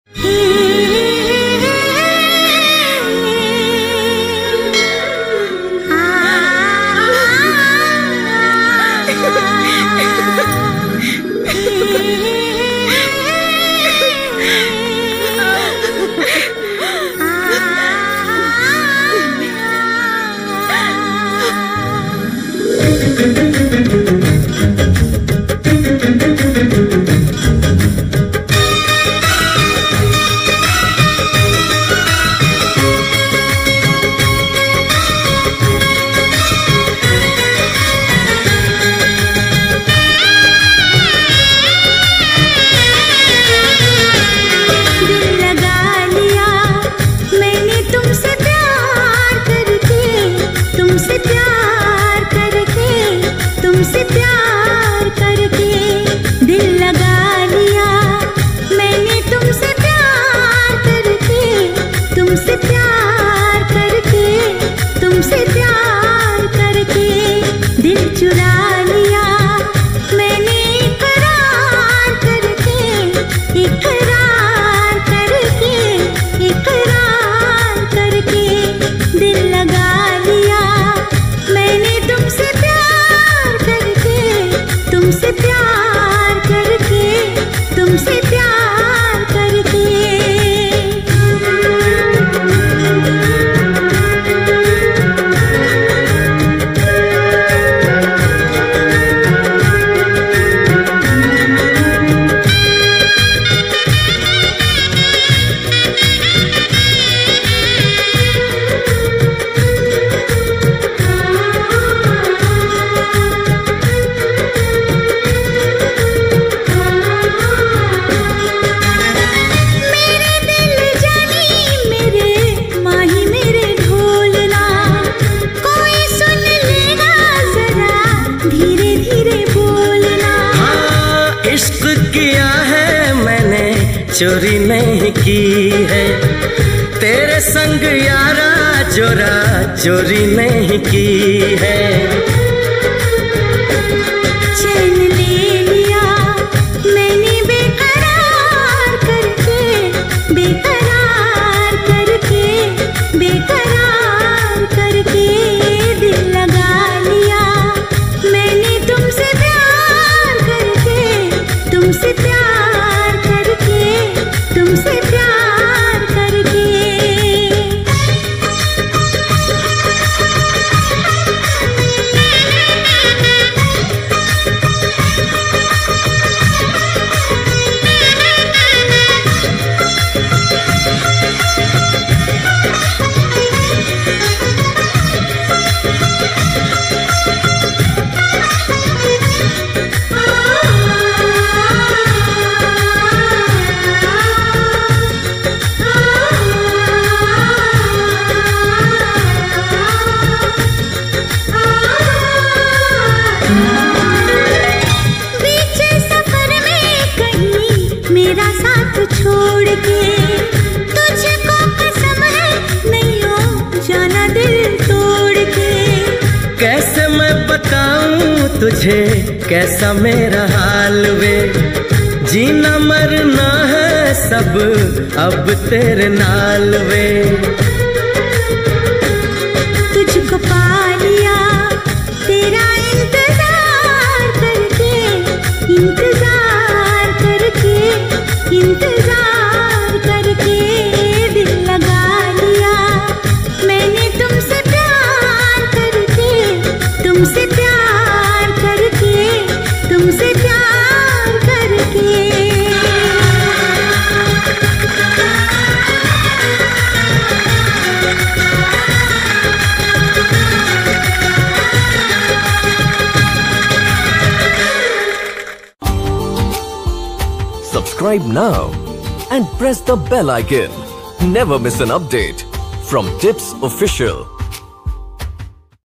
चोरी नहीं की है तेरे संग यारा, चोरा चोरी नहीं की है। चैन ले लिया मैंने बेकरार करके, बेकरार करके, बेकरार करके दिल लगा लिया मैंने तुमसे प्यार करके, तुमसे प्यार करके, तुमसे प्यार करके। छोड़ के तुझको कसम है नहीं हो जाना दिल तोड़ के। कैसे मैं बताऊं तुझे कैसा मेरा हाल वे, जीना मरना है सब अब तेरे नाल वे। तुझको पा लिया तेरा इंतजार करके, इंतजार करके, इंतजार करके दिल लगा लिया मैंने तुमसे प्यार करके, तुमसे प्यार करके, तुमसे प्यार करके। Subscribe now and press the bell icon. Never miss an update from Tips Official.